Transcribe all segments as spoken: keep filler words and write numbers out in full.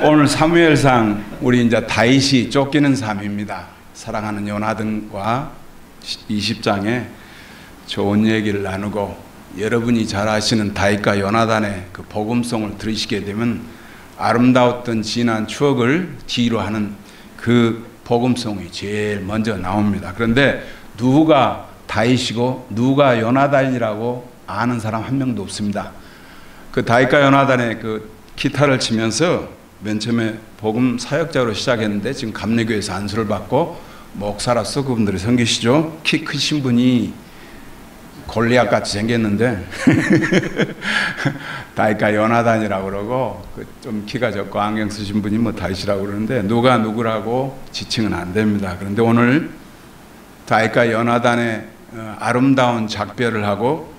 오늘 사무엘상 우리 이제 다윗이 쫓기는 삶입니다. 사랑하는 요나단과 이십 장에 좋은 얘기를 나누고, 여러분이 잘 아시는 다윗과 요나단의 그 복음송을 들으시게 되면 아름다웠던 지난 추억을 뒤로 하는 그 복음송이 제일 먼저 나옵니다. 그런데 누가 다윗이고 누가 요나단이라고 아는 사람 한 명도 없습니다. 그 다윗과 요나단의 그 기타를 치면서 맨 처음에 복음 사역자로 시작했는데 지금 감리교에서 안수를 받고 목사로서 그분들이 섬기시죠. 키 크신 분이 골리앗 같이 생겼는데 다윗과 요나단이라고 그러고, 좀 키가 적고 안경 쓰신 분이 뭐 다윗이라고 그러는데 누가 누구라고 지칭은 안 됩니다. 그런데 오늘 다윗과 요나단의 아름다운 작별을 하고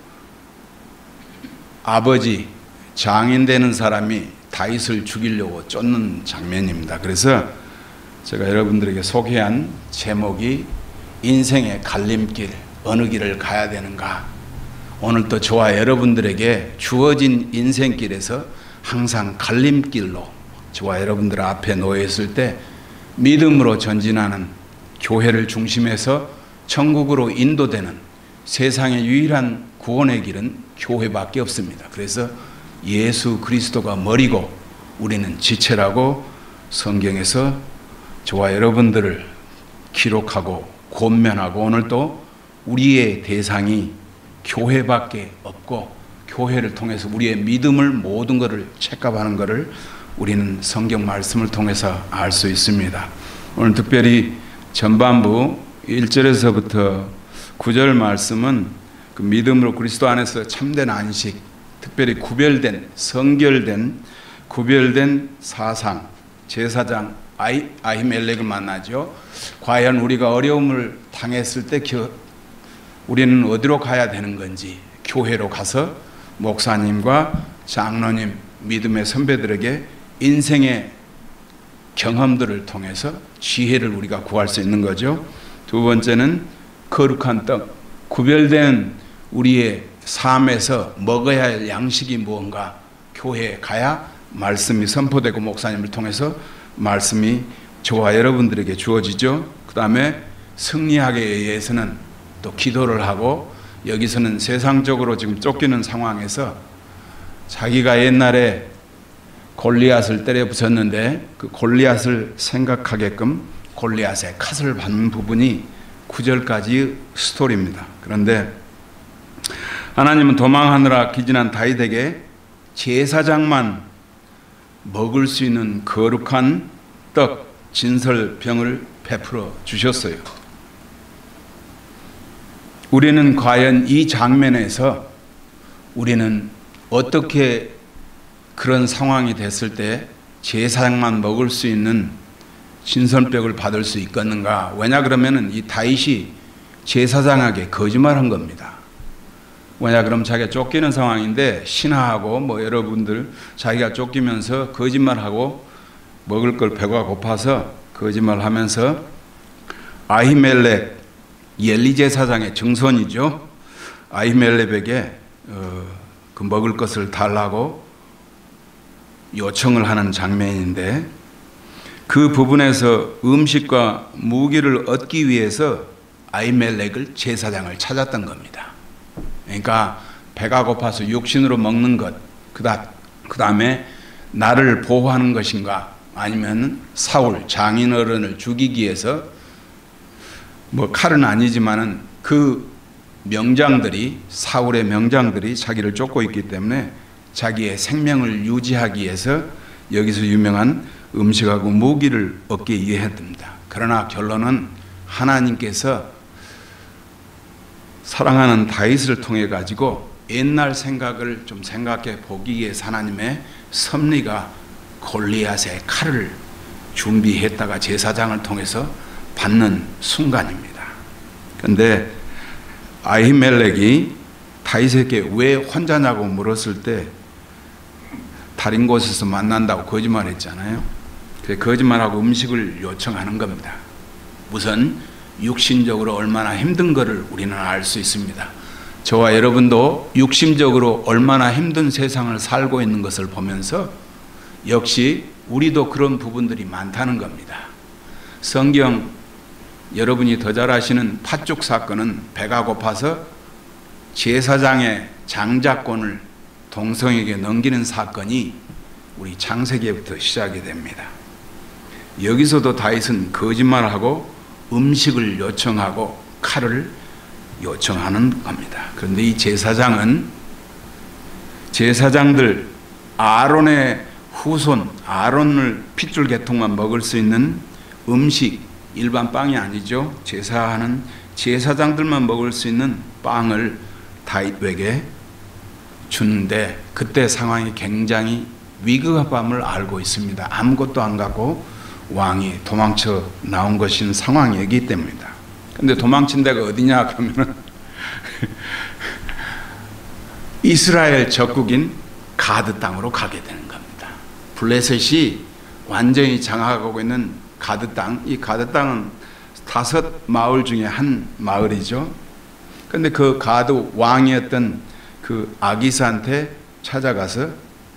아버지 장인 되는 사람이 다윗을 죽이려고 쫓는 장면입니다. 그래서 제가 여러분들에게 소개한 제목이 인생의 갈림길, 어느 길을 가야 되는가. 오늘 또 저와 여러분들에게 주어진 인생길에서 항상 갈림길로 저와 여러분들 앞에 놓여 있을 때 믿음으로 전진하는, 교회를 중심해서 천국으로 인도되는 세상의 유일한 구원의 길은 교회밖에 없습니다. 그래서 예수 그리스도가 머리고 우리는 지체라고 성경에서 저와 여러분들을 기록하고 권면하고, 오늘 또 우리의 대상이 교회밖에 없고 교회를 통해서 우리의 믿음을 모든 것을 책감하는 것을 우리는 성경 말씀을 통해서 알 수 있습니다. 오늘 특별히 전반부 일 절에서부터 구 절 말씀은 그 믿음으로 그리스도 안에서 참된 안식, 특별히 구별된, 성결된, 구별된 사상, 제사장 아이, 아히멜렉을 만나죠. 과연 우리가 어려움을 당했을 때 겨, 우리는 어디로 가야 되는 건지, 교회로 가서 목사님과 장로님, 믿음의 선배들에게 인생의 경험들을 통해서 지혜를 우리가 구할 수 있는 거죠. 두 번째는 거룩한 떡, 구별된 우리의 삶에서 먹어야 할 양식이 무언가, 교회에 가야 말씀이 선포되고 목사님을 통해서 말씀이 저와 여러분들에게 주어지죠. 그 다음에 승리하기 위해서는 또 기도를 하고, 여기서는 세상적으로 지금 쫓기는 상황에서 자기가 옛날에 골리앗을 때려 부쉈는데 그 골리앗을 생각하게끔 골리앗의 컷을 받는 부분이 구 절까지 스토리입니다. 그런데 하나님은 도망하느라 기진한 다윗에게 제사장만 먹을 수 있는 거룩한 떡, 진설병을 베풀어 주셨어요. 우리는 과연 이 장면에서 우리는 어떻게 그런 상황이 됐을 때 제사장만 먹을 수 있는 진설병을 받을 수 있겠는가? 왜냐 그러면은 이 다윗이 제사장에게 거짓말한 겁니다. 왜냐 그럼 자기가 쫓기는 상황인데 신하하고 뭐 여러분들 자기가 쫓기면서 거짓말하고 먹을 걸 배가 고파서 거짓말하면서 아히멜렉, 엘리 제사장의 증손이죠. 아히멜렉에게 어, 그 먹을 것을 달라고 요청을 하는 장면인데, 그 부분에서 음식과 무기를 얻기 위해서 아히멜렉을 제사장을 찾았던 겁니다. 그러니까 배가 고파서 육신으로 먹는 것, 그 다음에 나를 보호하는 것인가, 아니면 사울 장인어른을 죽이기 위해서, 뭐 칼은 아니지만은 그 명장들이, 사울의 명장들이 자기를 쫓고 있기 때문에 자기의 생명을 유지하기 위해서 여기서 유명한 음식하고 무기를 얻기 위해 했답니다. 그러나 결론은 하나님께서 사랑하는 다윗을 통해 가지고 옛날 생각을 좀 생각해 보기 위해서 하나님의 섭리가 골리앗의 칼을 준비했다가 제사장을 통해서 받는 순간입니다. 그런데 아히멜렉이 다윗에게 왜 혼자냐고 물었을 때 다른 곳에서 만난다고 거짓말했잖아요. 그래서 거짓말하고 음식을 요청하는 겁니다. 우선 육신적으로 얼마나 힘든 것을 우리는 알 수 있습니다. 저와 여러분도 육신적으로 얼마나 힘든 세상을 살고 있는 것을 보면서 역시 우리도 그런 부분들이 많다는 겁니다. 성경 여러분이 더 잘 아시는 팥죽 사건은 배가 고파서 제사장의 장자권을 동성에게 넘기는 사건이 우리 창세기부터 시작이 됩니다. 여기서도 다윗은 거짓말을 하고 음식을 요청하고 칼을 요청하는 겁니다. 그런데 이 제사장은 제사장들 아론의 후손 아론을 핏줄 계통만 먹을 수 있는 음식, 일반 빵이 아니죠. 제사하는 제사장들만 먹을 수 있는 빵을 다윗에게 주는데 그때 상황이 굉장히 위급함을 알고 있습니다. 아무것도 안 갖고 왕이 도망쳐 나온 것인 상황이기 때문이다. 근데 도망친 데가 어디냐 그러면은 이스라엘 적국인 가드 땅으로 가게 되는 겁니다. 블레셋이 완전히 장악하고 있는 가드 땅, 이 가드 땅은 다섯 마을 중에 한 마을이죠. 근데 그 가드 왕이었던 그 아기스한테 찾아가서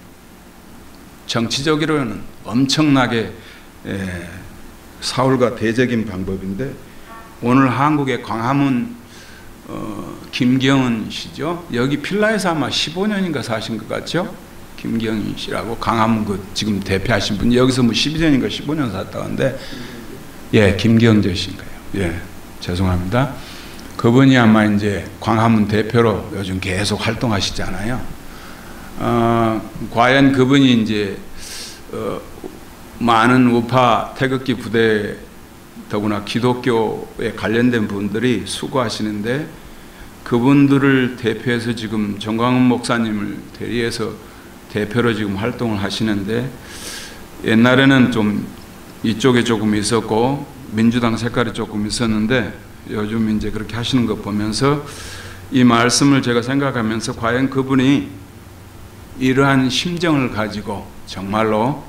정치적으로는 엄청나게 에, 사울과 대적인 방법인데 오늘 한국의 광화문 어, 김경은 씨죠. 여기 필라에서 아마 십오 년인가 사신 것 같죠? 김경인 씨라고 광화문 그 지금 대표하신 분이 여기서 뭐 십이 년인가 십오 년 살았다는데 예, 김경재 씨인가요? 예, 죄송합니다. 그분이 아마 이제 광화문 대표로 요즘 계속 활동하시잖아요. 어, 과연 그분이 이제 어, 많은 우파 태극기 부대 더구나 기독교에 관련된 분들이 수고하시는데 그분들을 대표해서 지금 정광훈 목사님을 대리해서 대표로 지금 활동을 하시는데 옛날에는 좀 이쪽에 조금 있었고 민주당 색깔이 조금 있었는데 요즘 이제 그렇게 하시는 거 보면서 이 말씀을 제가 생각하면서 과연 그분이 이러한 심정을 가지고 정말로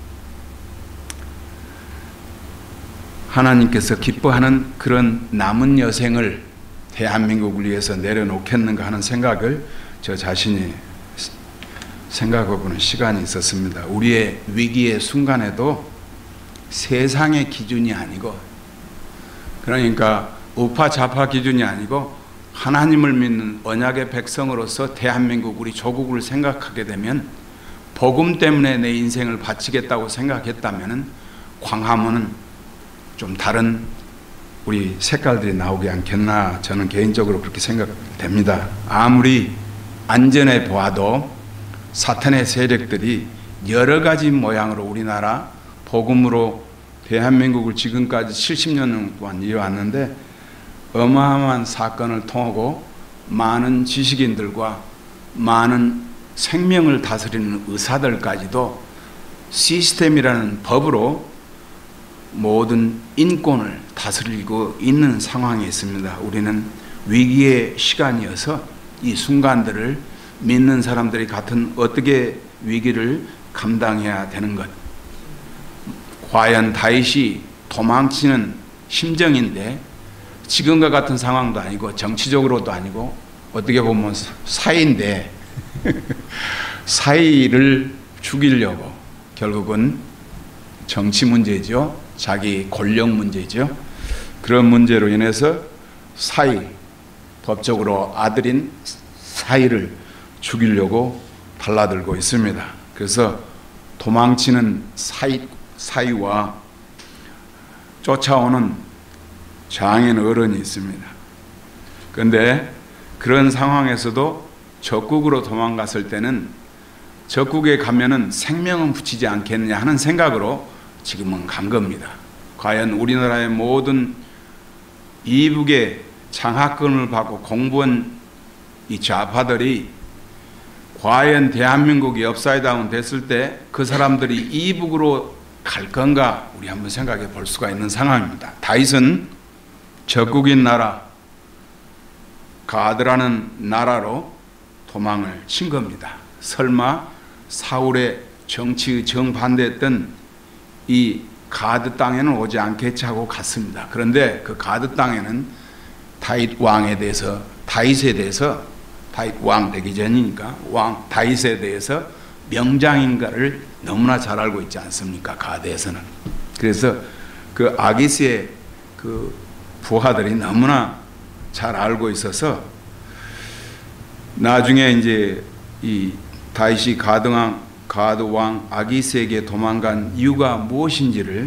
하나님께서 기뻐하는 그런 남은 여생을 대한민국을 위해서 내려놓겠는가 하는 생각을 저 자신이 생각해보는 시간이 있었습니다. 우리의 위기의 순간에도 세상의 기준이 아니고 그러니까 우파 좌파 기준이 아니고 하나님을 믿는 언약의 백성으로서 대한민국 우리 조국을 생각하게 되면 복음 때문에 내 인생을 바치겠다고 생각했다면 광화문은 좀 다른 우리 색깔들이 나오지 않겠나 저는 개인적으로 그렇게 생각됩니다. 아무리 안전해 보아도 사탄의 세력들이 여러 가지 모양으로 우리나라 복음으로 대한민국을 지금까지 칠십 년 동안 이어왔는데 어마어마한 사건을 통하고 많은 지식인들과 많은 생명을 다스리는 의사들까지도 시스템이라는 법으로 모든 인권을 다스리고 있는 상황에 있습니다. 우리는 위기의 시간이어서 이 순간들을 믿는 사람들이 같은 어떻게 위기를 감당해야 되는 것. 과연 다윗이 도망치는 심정인데 지금과 같은 상황도 아니고 정치적으로도 아니고 어떻게 보면 사이인데 사이를 죽이려고 결국은 정치 문제죠. 자기 권력 문제죠. 그런 문제로 인해서 사이, 법적으로 아들인 사이를 죽이려고 달라들고 있습니다. 그래서 도망치는 사이, 사이와 쫓아오는 장인 어른이 있습니다. 그런데 그런 상황에서도 적국으로 도망갔을 때는 적국에 가면은 생명은 붙이지 않겠느냐 하는 생각으로 지금은 간 겁니다. 과연 우리나라의 모든 이북의 장학금을 받고 공부한 이 좌파들이 과연 대한민국이 업사이드다운 됐을 때 그 사람들이 이북으로 갈 건가 우리 한번 생각해 볼 수가 있는 상황입니다. 다윗은 적국인 나라 가드라는 나라로 도망을 친 겁니다. 설마 사울의 정치 정반대했던 이 가드 땅에는 오지 않겠지 하고 갔습니다. 그런데 그 가드 땅에는 다윗 왕에 대해서 다윗에 대해서 다윗 왕 되기 전이니까 왕 다윗에 대해서 명장인가를 너무나 잘 알고 있지 않습니까? 가대에서는. 그래서 그 아기스의 그 부하들이 너무나 잘 알고 있어서 나중에 이제 이 다윗이 가드왕, 가드왕 아기스에게 도망간 이유가 무엇인지를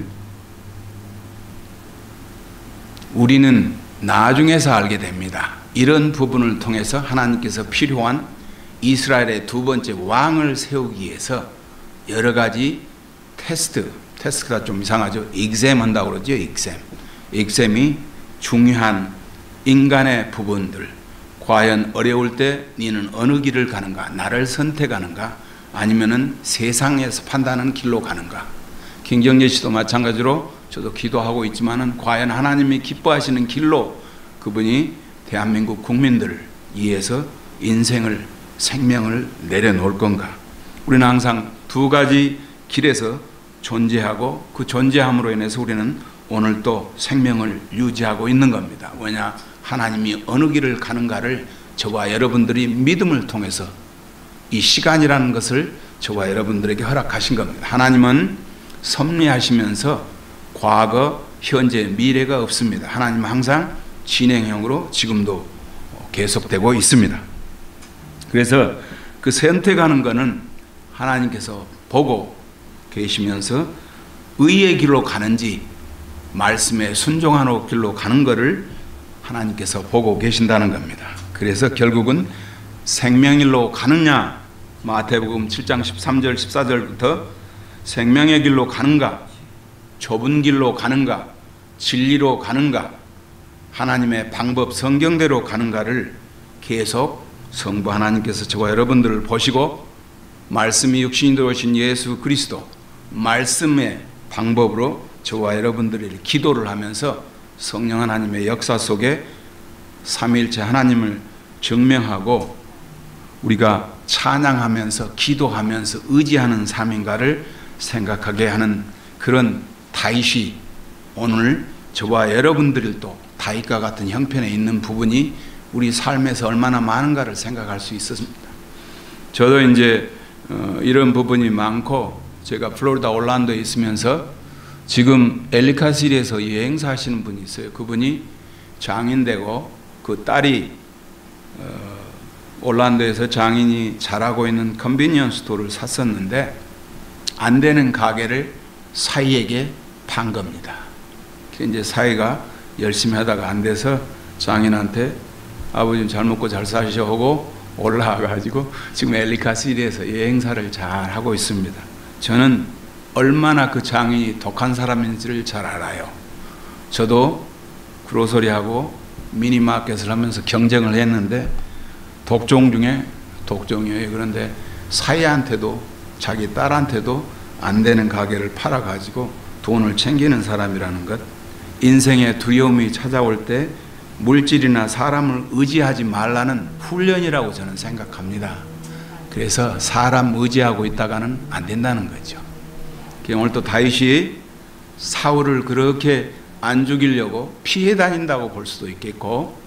우리는 나중에서 알게 됩니다. 이런 부분을 통해서 하나님께서 필요한 이스라엘의 두 번째 왕을 세우기 위해서 여러 가지 테스트, 테스트가 좀 이상하죠. 익셈 한다고 그러죠. 익셈. 익셈이 중요한 인간의 부분들, 과연 어려울 때 너는 어느 길을 가는가, 나를 선택하는가, 아니면은 세상에서 판단하는 길로 가는가. 김경재 씨도 마찬가지로 저도 기도하고 있지만은 과연 하나님이 기뻐하시는 길로 그분이 대한민국 국민들을 위해서 인생을, 생명을 내려놓을 건가. 우리는 항상 두 가지 길에서 존재하고 그 존재함으로 인해서 우리는 오늘 또 생명을 유지하고 있는 겁니다. 왜냐? 하나님이 어느 길을 가는가를 저와 여러분들이 믿음을 통해서 이 시간이라는 것을 저와 여러분들에게 허락하신 겁니다. 하나님은 섭리하시면서 과거, 현재, 미래가 없습니다. 하나님은 항상 진행형으로 지금도 계속되고 있습니다. 그래서 그 선택하는 것은 하나님께서 보고 계시면서 의의 길로 가는지 말씀에 순종하는 길로 가는 것을 하나님께서 보고 계신다는 겁니다. 그래서 결국은 생명길로 가느냐, 마태복음 칠 장 십삼 절 십사 절부터 생명의 길로 가는가, 좁은 길로 가는가, 진리로 가는가, 하나님의 방법 성경대로 가는가를 계속 성부 하나님께서 저와 여러분들을 보시고 말씀이 육신이 되어오신 예수 그리스도 말씀의 방법으로 저와 여러분들이 기도를 하면서 성령 하나님의 역사 속에 삼위일체 하나님을 증명하고 우리가 찬양하면서 기도하면서 의지하는 삶인가를 생각하게 하는 그런 다윗이 오늘 저와 여러분들이 또 다윗과 같은 형편에 있는 부분이 우리 삶에서 얼마나 많은가를 생각할 수 있었습니다. 저도 이제 어, 이런 부분이 많고 제가 플로리다 올란도에 있으면서 지금 엘리카시리에서 여행사 하시는 분이 있어요. 그분이 장인되고 그 딸이 어, 올란도에서 장인이 잘하고 있는 컨비니언스 스토어를 샀었는데 안 되는 가게를 사위에게 판 겁니다. 이제 사위가 열심히 하다가 안 돼서 장인한테 아버지 잘 먹고 잘 사시오 하고 올라와가지고 지금 엘리카시리에서 여행사를 잘 하고 있습니다. 저는 얼마나 그 장인이 독한 사람인지를 잘 알아요. 저도 그로소리하고 미니마켓을 하면서 경쟁을 했는데 독종 중에 독종이에요. 그런데 사위한테도 자기 딸한테도 안 되는 가게를 팔아가지고 돈을 챙기는 사람이라는 것. 인생의 두려움이 찾아올 때 물질이나 사람을 의지하지 말라는 훈련이라고 저는 생각합니다. 그래서 사람 의지하고 있다가는 안 된다는 거죠. 오늘 또 다윗이 사울을 그렇게 안 죽이려고 피해 다닌다고 볼 수도 있겠고,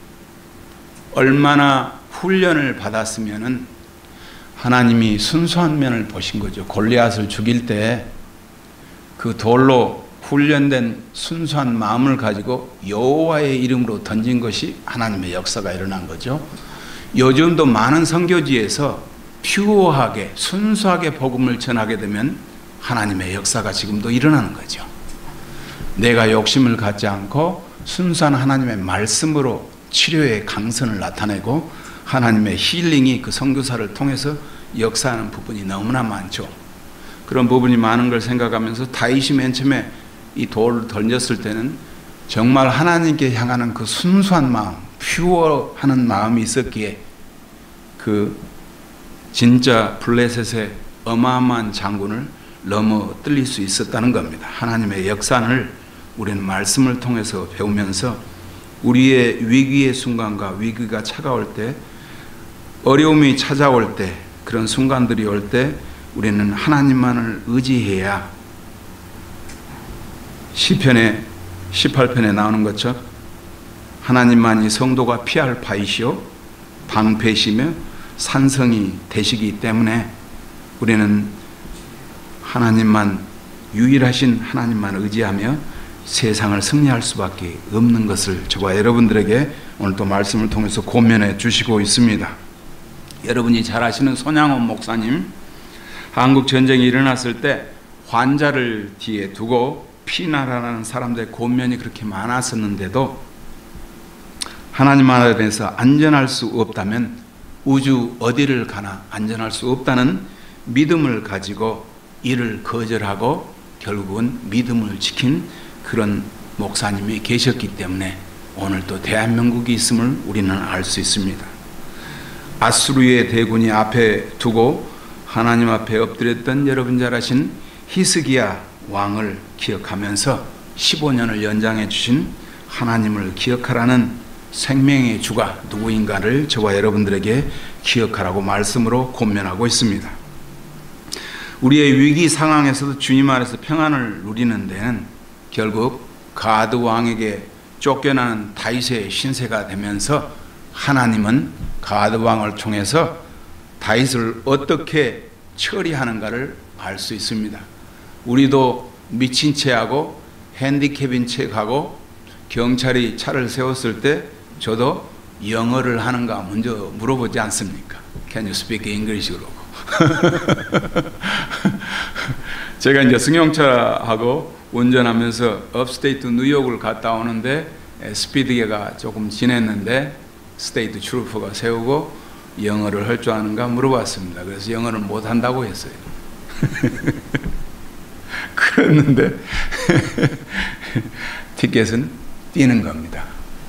얼마나 훈련을 받았으면은 하나님이 순수한 면을 보신 거죠. 골리앗을 죽일 때 그 돌로 훈련된 순수한 마음을 가지고 여호와의 이름으로 던진 것이 하나님의 역사가 일어난 거죠. 요즘도 많은 선교지에서 퓨어하게 순수하게 복음을 전하게 되면 하나님의 역사가 지금도 일어나는 거죠. 내가 욕심을 갖지 않고 순수한 하나님의 말씀으로 치료의 강선을 나타내고 하나님의 힐링이 그 선교사를 통해서 역사하는 부분이 너무나 많죠. 그런 부분이 많은 걸 생각하면서 다윗이 맨 처음에 이 돌을 던졌을 때는 정말 하나님께 향하는 그 순수한 마음, 퓨어하는 마음이 있었기에 그 진짜 블레셋의 어마어마한 장군을 넘어뜨릴 수 있었다는 겁니다. 하나님의 역사를 우리는 말씀을 통해서 배우면서 우리의 위기의 순간과 위기가 차가울 때, 어려움이 찾아올 때, 그런 순간들이 올 때 우리는 하나님만을 의지해야 시편의 십팔 편에 나오는 것처럼 하나님만이 성도가 피할 바이시요 방패시며 산성이 되시기 때문에 우리는 하나님만, 유일하신 하나님만 의지하며 세상을 승리할 수밖에 없는 것을 저와 여러분들에게 오늘 또 말씀을 통해서 고면해 주시고 있습니다. 여러분이 잘 아시는 손양원 목사님, 한국 전쟁이 일어났을 때 환자를 뒤에 두고 피난하는 사람들의 고면이 그렇게 많았었는데도 하나님 안에서 안전할 수 없다면 우주 어디를 가나 안전할 수 없다는 믿음을 가지고 이를 거절하고 결국은 믿음을 지킨 그런 목사님이 계셨기 때문에 오늘 또 대한민국이 있음을 우리는 알 수 있습니다. 아수르의 대군이 앞에 두고 하나님 앞에 엎드렸던 여러분 잘 아신 히스기야 왕을 기억하면서 십오 년을 연장해 주신 하나님을 기억하라는 생명의 주가 누구인가를 저와 여러분들에게 기억하라고 말씀으로 권면하고 있습니다. 우리의 위기 상황에서도 주님 안에서 평안을 누리는 데는 결국 가드 왕에게 쫓겨나는 다윗의 신세가 되면서 하나님은 가드 왕을 통해서 다윗을 어떻게 처리하는가를 알 수 있습니다. 우리도 미친 채하고 핸디캡인 채하고 경찰이 차를 세웠을 때 저도 영어를 하는가 먼저 물어보지 않습니까? Can you speak English? 그러고 제가 이제 승용차하고 운전하면서 업스테이트 뉴욕을 갔다 오는데 스피드계가 조금 지냈는데 스테이트 트루퍼가 세우고 영어를 할 줄 아는가 물어봤습니다. 그래서 영어를 못한다고 했어요. 그랬는데 티켓은 뛰는 겁니다.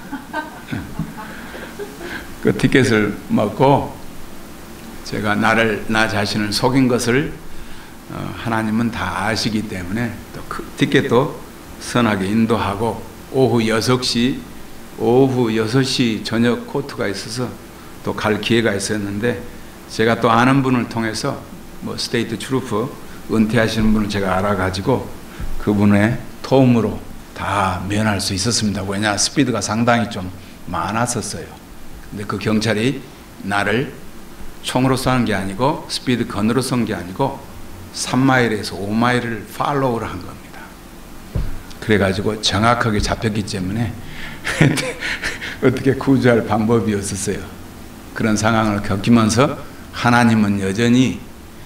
그 티켓을 먹고 제가 나를 나 자신을 속인 것을 어, 하나님은 다 아시기 때문에 또 그 티켓도 선하게 인도하고 오후 여섯 시 오후 여섯 시 저녁 코트가 있어서 또 갈 기회가 있었는데 제가 또 아는 분을 통해서 뭐 스테이트 트루프 은퇴하시는 분을 제가 알아가지고 그분의 도움으로 다 면할 수 있었습니다. 왜냐 스피드가 상당히 좀 많았었어요. 근데 그 경찰이 나를 총으로 쏘는 게 아니고 스피드 건으로 쏜 게 아니고 삼 마일에서 오 마일을 팔로우를 한 겁니다. 그래가지고 정확하게 잡혔기 때문에 어떻게 구조할 방법이 없었어요. 그런 상황을 겪으면서 하나님은 여전히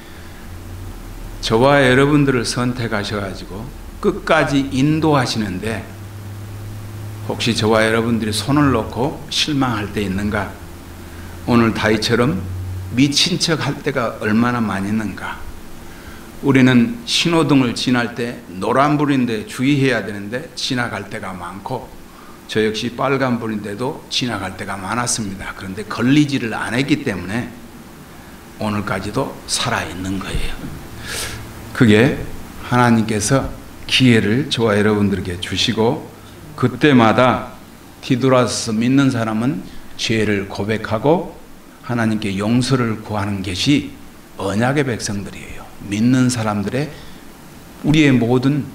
저와 여러분들을 선택하셔가지고 끝까지 인도하시는데 혹시 저와 여러분들이 손을 놓고 실망할 때 있는가? 오늘 다윗처럼 미친 척 할 때가 얼마나 많이 있는가? 우리는 신호등을 지날 때 노란불인데 주의해야 되는데 지나갈 때가 많고 저 역시 빨간불인데도 지나갈 때가 많았습니다. 그런데 걸리지를 않았기 때문에 오늘까지도 살아있는 거예요. 그게 하나님께서 기회를 저와 여러분들에게 주시고 그때마다 뒤돌아서 믿는 사람은 죄를 고백하고 하나님께 용서를 구하는 것이 언약의 백성들이에요. 믿는 사람들의 우리의 모든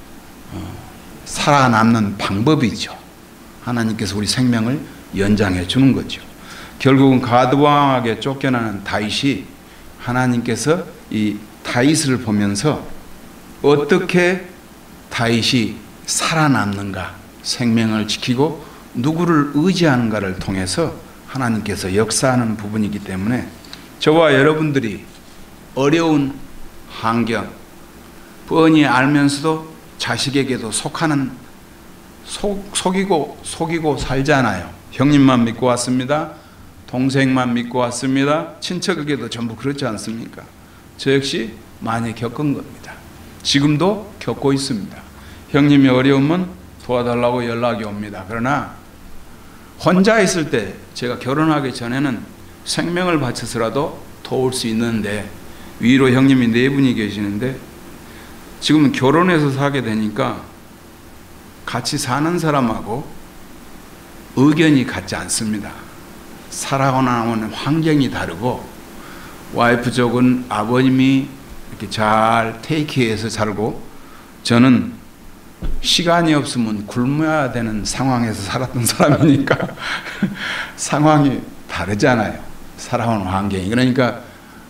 살아남는 방법이죠. 하나님께서 우리 생명을 연장해 주는 거죠. 결국은 가드 왕에게 쫓겨나는 다윗이 하나님께서 이 다윗을 보면서 어떻게 다윗이 살아남는가, 생명을 지키고 누구를 의지하는가를 통해서 하나님께서 역사하는 부분이기 때문에 저와 여러분들이 어려운 환경, 뻔히 알면서도 자식에게도 속하는 속, 속이고 속이고 살잖아요. 형님만 믿고 왔습니다. 동생만 믿고 왔습니다. 친척에게도 전부 그렇지 않습니까? 저 역시 많이 겪은 겁니다. 지금도 겪고 있습니다. 형님이 어려우면 도와달라고 연락이 옵니다. 그러나 혼자 있을 때 제가 결혼하기 전에는 생명을 바쳐서라도 도울 수 있는데 위로 형님이 네 분이 계시는데 지금은 결혼해서 살게 되니까 같이 사는 사람하고 의견이 같지 않습니다. 살아오는 환경이 다르고 와이프 쪽은 아버님이 이렇게 잘 테이크해서 살고 저는 시간이 없으면 굶어야 되는 상황에서 살았던 사람이니까 상황이 다르잖아요. 살아오는 환경이. 그러니까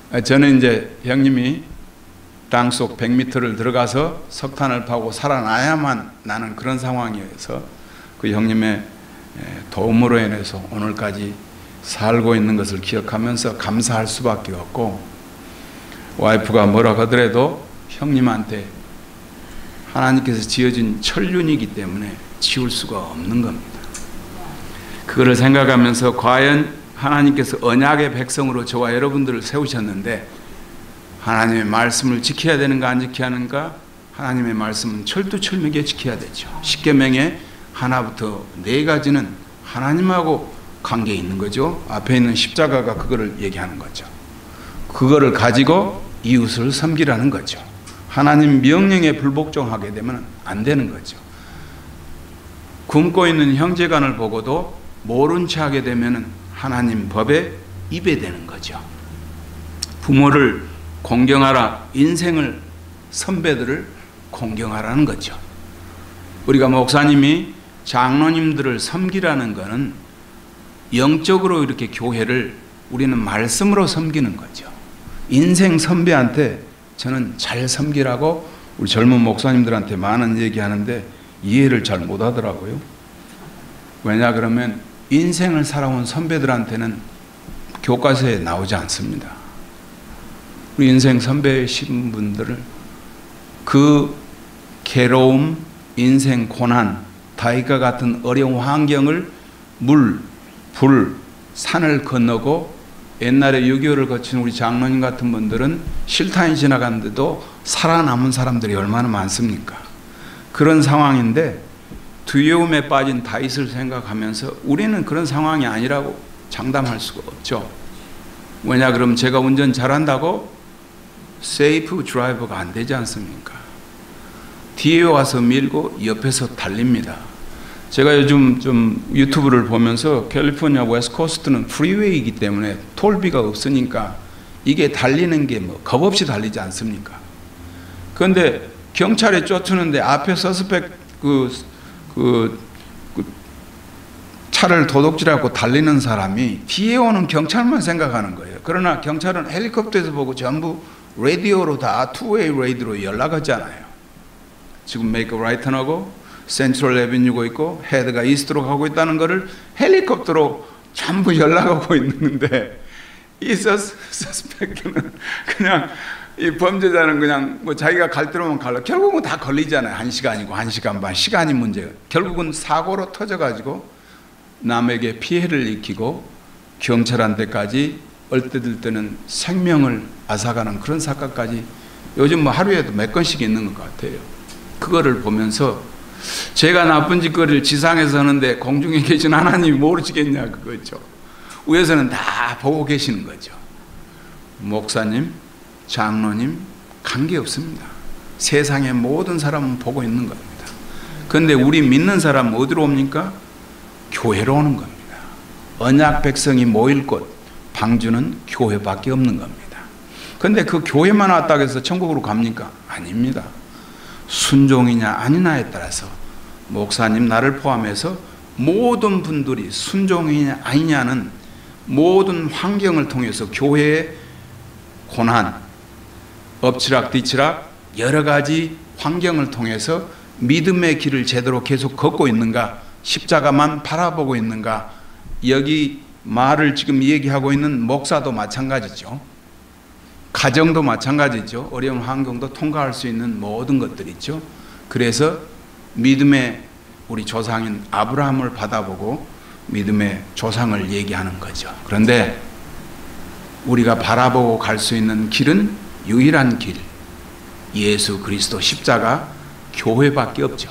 저는 이제 형님이 땅속 백 미터를 들어가서 석탄을 파고 살아나야만 나는 그런 상황이어서 그 형님의 도움으로 인해서 오늘까지 살고 있는 것을 기억하면서 감사할 수밖에 없고, 와이프가 뭐라 하더라도 형님한테 하나님께서 지어진 천륜이기 때문에 지울 수가 없는 겁니다. 그거를 생각하면서 과연 하나님께서 언약의 백성으로 저와 여러분들을 세우셨는데 하나님의 말씀을 지켜야 되는가 안 지켜야 하는가? 하나님의 말씀은 철두철미하게 지켜야 되죠. 십계명의 하나부터 네 가지는 하나님하고 관계 있는 거죠. 앞에 있는 십자가가 그거를 얘기하는 거죠. 그거를 가지고 이웃을 섬기라는 거죠. 하나님 명령에 불복종하게 되면 안 되는 거죠. 굶고 있는 형제간을 보고도 모른 채 하게 되면 하나님 법에 입에되는 거죠. 부모를 공경하라, 인생을 선배들을 공경하라는 거죠. 우리가 목사님이 장로님들을 섬기라는 것은 영적으로 이렇게 교회를 우리는 말씀으로 섬기는 거죠. 인생 선배한테 저는 잘 섬기라고 우리 젊은 목사님들한테 많은 얘기하는데 이해를 잘 못하더라고요. 왜냐 그러면 인생을 살아온 선배들한테는 교과서에 나오지 않습니다. 우리 인생 선배이신 분들을 그 괴로움, 인생 고난, 다윗과 같은 어려운 환경을 물, 불, 산을 건너고 옛날에 육이오를 거친 우리 장로님 같은 분들은 실탄이 지나갔는데도 살아남은 사람들이 얼마나 많습니까? 그런 상황인데 두려움에 빠진 다윗을 생각하면서 우리는 그런 상황이 아니라고 장담할 수가 없죠. 왜냐 그러면 제가 운전 잘한다고 세이프 드라이버가 안 되지 않습니까? 뒤에 와서 밀고 옆에서 달립니다. 제가 요즘 좀 유튜브를 보면서 캘리포니아 웨스트코스트는 프리웨이이기 때문에 톨비가 없으니까 이게 달리는 게 뭐 겁없이 달리지 않습니까? 그런데 경찰에 쫓으는데 앞에 서스펙 그, 그, 그 차를 도둑질하고 달리는 사람이 뒤에 오는 경찰만 생각하는 거예요. 그러나 경찰은 헬리콥터에서 보고 전부 라디오로 다 투웨이 레이드로 연락하잖아요. 지금 메이크 라이턴하고 센트럴 에비뉴고 있고 헤드가 이스트로 가고 있다는 것을 헬리콥터로 전부 연락하고 있는데 이 서스펙트는 그냥 이 범죄자는 그냥 뭐 자기가 갈 대로만 갈라 결국은 다 걸리잖아요. 한 시간이고 한 시간 반 시간이 문제가 결국은 사고로 터져가지고 남에게 피해를 입히고 경찰한테까지 얼때들 때는 생명을 앗아가는 그런 사건까지 요즘 뭐 하루에도 몇 건씩 있는 것 같아요. 그거를 보면서 제가 나쁜 짓거리를 지상에서 하는데 공중에 계신 하나님이 모르시겠냐 그거죠. 위에서는 다 보고 계시는 거죠. 목사님, 장로님 관계없습니다. 세상의 모든 사람은 보고 있는 겁니다. 그런데 우리 믿는 사람은 어디로 옵니까? 교회로 오는 겁니다. 언약 백성이 모일 곳 방주는 교회밖에 없는 겁니다. 그런데 그 교회만 왔다고 해서 천국으로 갑니까? 아닙니다. 순종이냐 아니냐에 따라서 목사님 나를 포함해서 모든 분들이 순종이냐 아니냐는 모든 환경을 통해서 교회의 고난, 엎치락 뒤치락 여러 가지 환경을 통해서 믿음의 길을 제대로 계속 걷고 있는가, 십자가만 바라보고 있는가. 여기 말을 지금 얘기하고 있는 목사도 마찬가지죠. 가정도 마찬가지죠. 어려운 환경도 통과할 수 있는 모든 것들이죠. 그래서 믿음의 우리 조상인 아브라함을 받아보고 믿음의 조상을 얘기하는 거죠. 그런데 우리가 바라보고 갈 수 있는 길은 유일한 길, 예수 그리스도 십자가 교회밖에 없죠.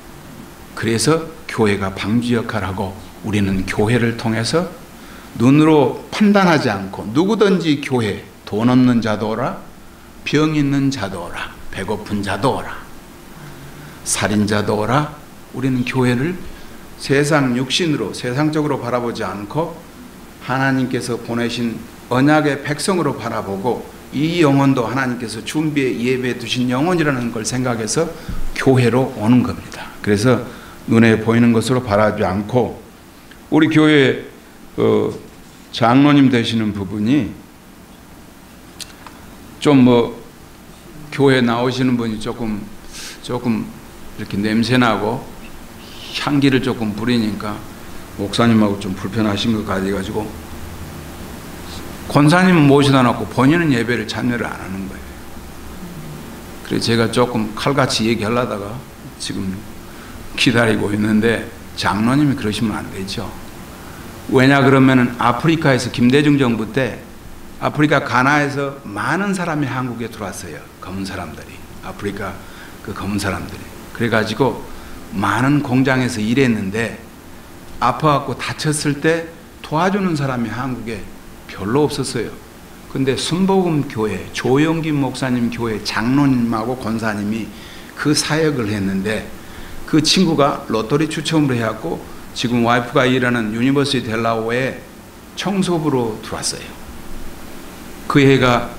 그래서 교회가 방주 역할하고 우리는 교회를 통해서 눈으로 판단하지 않고 누구든지 교회, 돈 없는 자도 오라, 병 있는 자도 오라, 배고픈 자도 오라, 살인자도 오라. 우리는 교회를 세상 육신으로 세상적으로 바라보지 않고 하나님께서 보내신 언약의 백성으로 바라보고 이 영혼도 하나님께서 준비해 예배해 두신 영혼이라는 걸 생각해서 교회로 오는 겁니다. 그래서 눈에 보이는 것으로 바라지 않고 우리 교회 어, 장로님 되시는 부분이 좀 뭐 교회 나오시는 분이 조금 조금 이렇게 냄새나고 향기를 조금 부리니까 목사님하고 좀 불편하신 것 같아가지고 권사님은 모시다 놓고 본인은 예배를 참여를 안 하는 거예요. 그래서 제가 조금 칼같이 얘기하려다가 지금 기다리고 있는데 장로님이 그러시면 안 되죠. 왜냐 그러면은 아프리카에서 김대중 정부 때 아프리카 가나에서 많은 사람이 한국에 들어왔어요. 검은 사람들이. 아프리카 그 검은 사람들이. 그래가지고 많은 공장에서 일했는데 아파갖고 다쳤을 때 도와주는 사람이 한국에 별로 없었어요. 근데 순복음 교회 조영기 목사님 교회 장로님하고 권사님이 그 사역을 했는데 그 친구가 로또리 추첨으로 해갖고 지금 와이프가 일하는 유니버시티 델라웨어에 청소부로 들어왔어요. 그 애가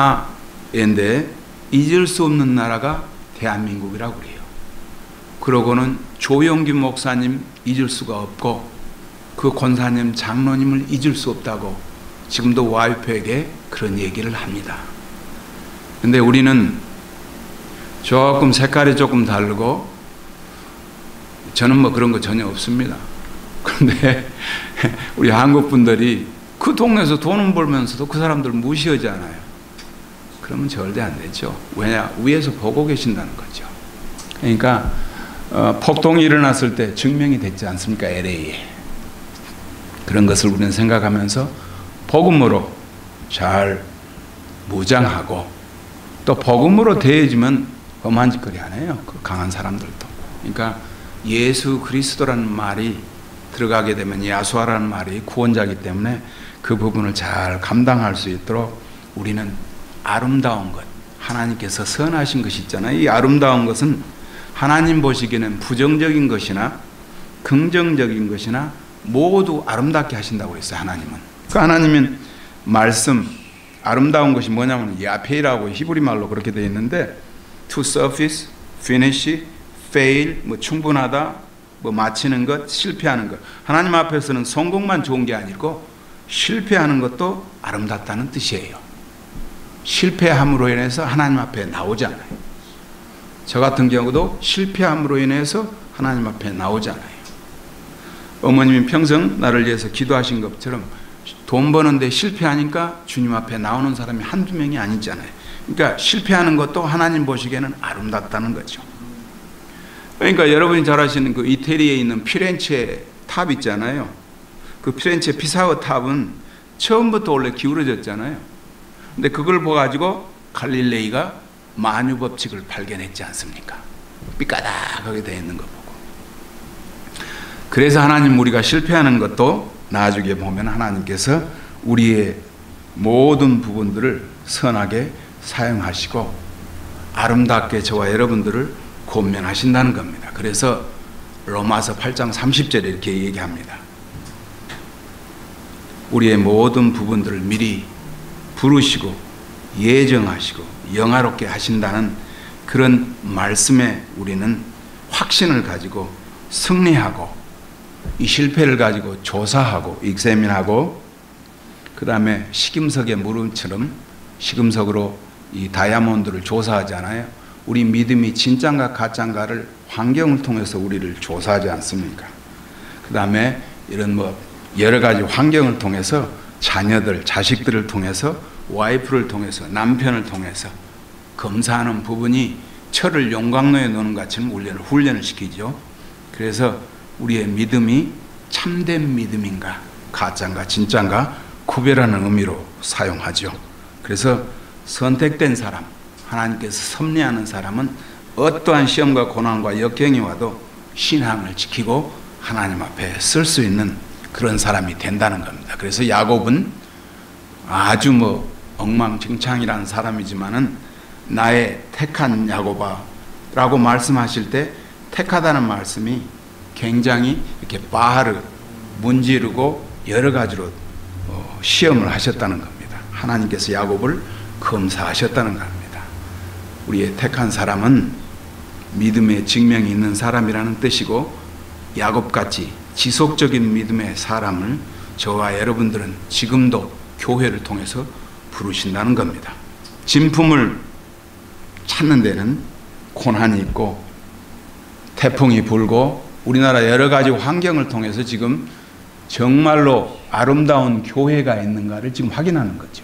가나인데 잊을 수 없는 나라가 대한민국이라고 그래요. 그러고는 조영기 목사님 잊을 수가 없고 그 권사님 장로님을 잊을 수 없다고 지금도 와이프에게 그런 얘기를 합니다. 근데 우리는 조금 색깔이 조금 다르고 저는 뭐 그런 거 전혀 없습니다. 그런데 우리 한국 분들이 그 동네에서 돈은 벌면서도 그 사람들 무시하잖아요. 그러면 절대 안 되죠. 왜냐? 위에서 보고 계신다는 거죠. 그러니까 어, 폭동이 일어났을 때 증명이 됐지 않습니까? 엘에이에. 그런 것을 우리는 생각하면서 복음으로 잘 무장하고 또 복음으로 대해지면 험한 짓거리 안 해요. 그 강한 사람들도. 그러니까 예수 그리스도라는 말이 들어가게 되면 야수아라는 말이 구원자이기 때문에 그 부분을 잘 감당할 수 있도록 우리는 아름다운 것, 하나님께서 선하신 것이 있잖아요. 이 아름다운 것은 하나님 보시기에는 부정적인 것이나 긍정적인 것이나 모두 아름답게 하신다고 했어요. 하나님은. 그 하나님은 말씀, 아름다운 것이 뭐냐면 야페이라고 히브리 말로 그렇게 되어 있는데 to surface, finish, fail, 뭐 충분하다, 뭐 마치는 것, 실패하는 것. 하나님 앞에서는 성공만 좋은 게 아니고 실패하는 것도 아름답다는 뜻이에요. 실패함으로 인해서 하나님 앞에 나오잖아요. 저 같은 경우도 실패함으로 인해서 하나님 앞에 나오잖아요. 어머님이 평생 나를 위해서 기도하신 것처럼 돈 버는데 실패하니까 주님 앞에 나오는 사람이 한두 명이 아니잖아요. 그러니까 실패하는 것도 하나님 보시기에는 아름답다는 거죠. 그러니까 여러분이 잘 아시는 그 이태리에 있는 피렌체 탑 있잖아요. 그 피렌체 피사의 탑은 처음부터 원래 기울어졌잖아요. 근데 그걸 보가지고 갈릴레이가 만유 법칙을 발견했지 않습니까? 삐까닥하게 되어 있는 거 보고. 그래서 하나님 우리가 실패하는 것도 나중에 보면 하나님께서 우리의 모든 부분들을 선하게 사용하시고 아름답게 저와 여러분들을 권면하신다는 겁니다. 그래서 로마서 팔 장 삼십 절에 이렇게 얘기합니다. 우리의 모든 부분들을 미리 부르시고 예정하시고 영화롭게 하신다는 그런 말씀에 우리는 확신을 가지고 승리하고 이 실패를 가지고 조사하고 익세민하고 그 다음에 식임석의 물음처럼 식임석으로 이 다이아몬드를 조사하잖아요. 우리 믿음이 진짠가 가짠가를 환경을 통해서 우리를 조사하지 않습니까? 그 다음에 이런 뭐 여러 가지 환경을 통해서 자녀들, 자식들을 통해서 와이프를 통해서 남편을 통해서 검사하는 부분이 철을 용광로에 넣는 것처럼 훈련을, 훈련을 시키죠. 그래서 우리의 믿음이 참된 믿음인가 가짜인가 진짜인가 구별하는 의미로 사용하죠. 그래서 선택된 사람, 하나님께서 섭리하는 사람은 어떠한 시험과 고난과 역경이 와도 신앙을 지키고 하나님 앞에 쓸 수 있는 그런 사람이 된다는 겁니다. 그래서 야곱은 아주 뭐 엉망진창이라는 사람이지만은 나의 택한 야곱아 라고 말씀하실 때 택하다는 말씀이 굉장히 이렇게 바하르 문지르고 여러 가지로 시험을 하셨다는 겁니다. 하나님께서 야곱을 검사하셨다는 겁니다. 우리의 택한 사람은 믿음의 증명이 있는 사람이라는 뜻이고 야곱같이 지속적인 믿음의 사람을 저와 여러분들은 지금도 교회를 통해서 부르신다는 겁니다. 진품을 찾는 데는 고난이 있고 태풍이 불고 우리나라 여러 가지 환경을 통해서 지금 정말로 아름다운 교회가 있는가를 지금 확인하는 거죠.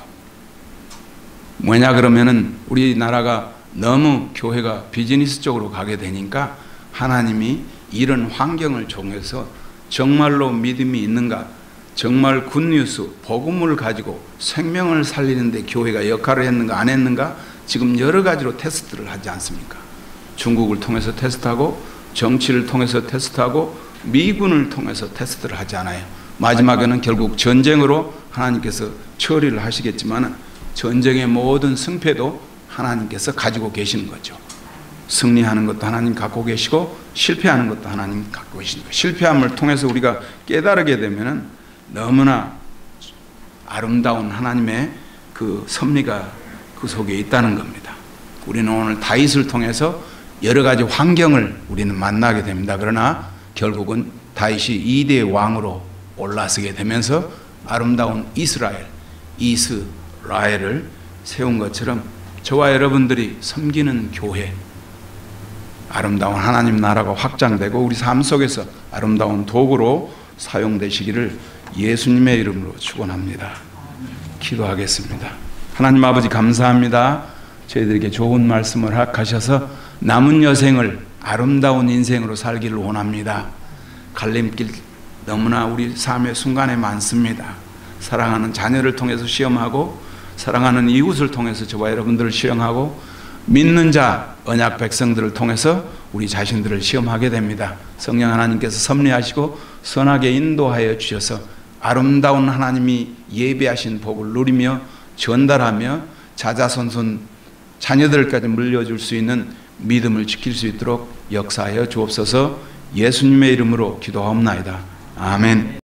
뭐냐 그러면은 우리나라가 너무 교회가 비즈니스 쪽으로 가게 되니까 하나님이 이런 환경을 통해서 정말로 믿음이 있는가, 정말 굿뉴스, 복음을 가지고 생명을 살리는데 교회가 역할을 했는가 안 했는가 지금 여러 가지로 테스트를 하지 않습니까? 중국을 통해서 테스트하고 정치를 통해서 테스트하고 미군을 통해서 테스트를 하지 않아요. 마지막에는 결국 전쟁으로 하나님께서 처리를 하시겠지만 전쟁의 모든 승패도 하나님께서 가지고 계시는 거죠. 승리하는 것도 하나님 갖고 계시고 실패하는 것도 하나님 갖고 계시는 거예요. 실패함을 통해서 우리가 깨달게 되면은 너무나 아름다운 하나님의 그 섭리가 그 속에 있다는 겁니다. 우리는 오늘 다윗을 통해서 여러 가지 환경을 우리는 만나게 됩니다. 그러나 결국은 다윗이 이대의 왕으로 올라서게 되면서 아름다운 이스라엘, 이스라엘을 세운 것처럼 저와 여러분들이 섬기는 교회, 아름다운 하나님 나라가 확장되고 우리 삶 속에서 아름다운 도구로 사용되시기를 예수님의 이름으로 축원합니다. 기도하겠습니다. 하나님 아버지 감사합니다. 저희들에게 좋은 말씀을 허락하셔서 남은 여생을 아름다운 인생으로 살기를 원합니다. 갈림길 너무나 우리 삶의 순간에 많습니다. 사랑하는 자녀를 통해서 시험하고 사랑하는 이웃을 통해서 저와 여러분들을 시험하고 믿는 자 언약 백성들을 통해서 우리 자신들을 시험하게 됩니다. 성령 하나님께서 섭리하시고 선하게 인도하여 주셔서 아름다운 하나님이 예비하신 복을 누리며 전달하며 자자손손 자녀들까지 물려줄 수 있는 믿음을 지킬 수 있도록 역사하여 주옵소서. 예수님의 이름으로 기도하옵나이다. 아멘.